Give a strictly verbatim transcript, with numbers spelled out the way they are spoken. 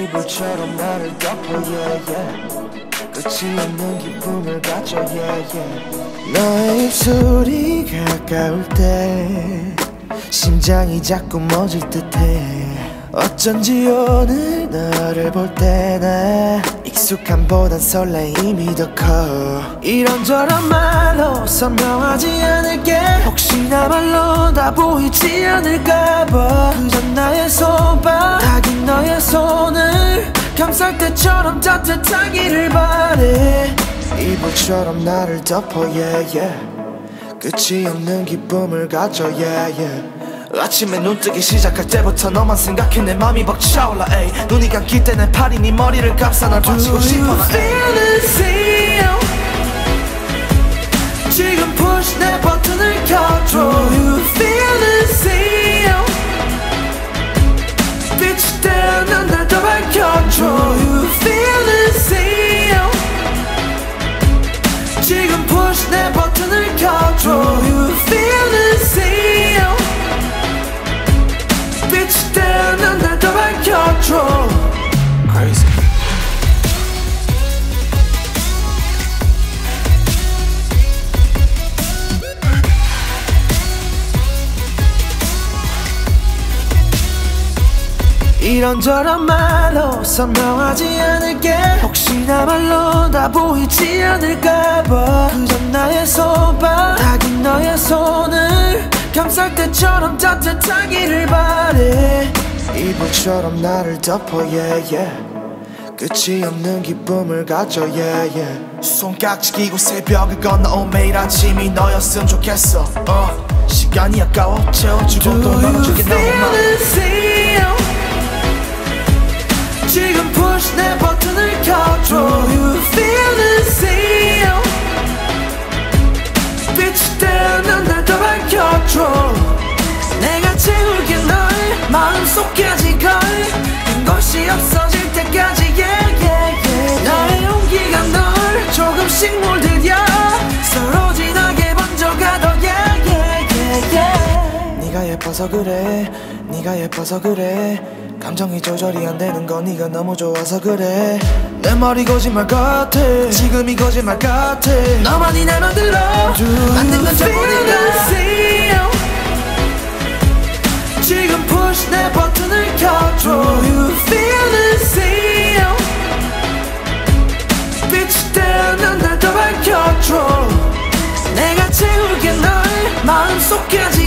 이불처럼 나를 덮어 yeah, yeah. 끝이 없는 기쁨을 가져 yeah, yeah. 너의 입술이 가까울 때 심장이 자꾸 멎을 듯해. 어쩐지 오늘 너를 볼 때나 익숙함보단 설레임이 더 커. 이런저런 말로 설명하지 않을게. 혹시나 말로 다 보이지 않을까봐. 그저 나의 손발 닿긴 너의 손을 감쌀 때처럼 따뜻하기를 바래. 이불처럼 나를 덮어 yeah, yeah. 끝이 없는 기쁨을 가져 yeah, yeah. 아침에 눈뜨기 시작할 때부터 너만 생각해 내 맘이 벅차올라 에이. 눈이 감길 때 내 팔이 네 머리를 감싸 날 받치고 싶어 나 에이. Do you feel the same? 지금 push 내 버튼을 켜줘. Do you feel the same? 빛이 되면 날 더 밝혀줘. Do you feel the same? 지금 push 내 버튼을 켜줘. Do you feel the same? 빛이 되면 날 더 밝혀줘. Crazy. 이런저런 말로 설명하지 않을게. 혹시나 말로 다 보이지 않을까봐. 그저 나의 손발 닿긴 너의 손을 감쌀 때처럼 따뜻하기를 바래. 이불처럼 나를 덮어 yeah, yeah. 끝이 없는 기쁨을 가져 yeah, yeah. 손깍지 끼고 새벽을 건너온 매일 아침이 너였으면 좋겠어. uh, 시간이 아까워 채워주고 또 나눠주긴 너무 많아. 지금 push 내 버튼을 켜줘. Do you feel the same? 빛이 되면 날 더 밝혀줘. 내가 채울게 널 마음속까지 걸. 빈 곳이 없어질 때까지 yeah, yeah, yeah. 나의 용기가 널 조금씩 물들여 서로 진하게 번져가도 yeah, yeah, yeah, yeah. 네가 예뻐서 그래 네가 예뻐서 그래. 감정이 조절이 안 되는 건 네가 너무 좋아서 그래. 내 머리 거짓말 같아 지금이 거짓말 같아. 너만이 날 만들어 만든 건 전부니까. 지금 push 내 버튼을 켜줘. Do you feel the same? 빛이 되면 날 더 밝혀줘. 내가 채울게 널 마음속까지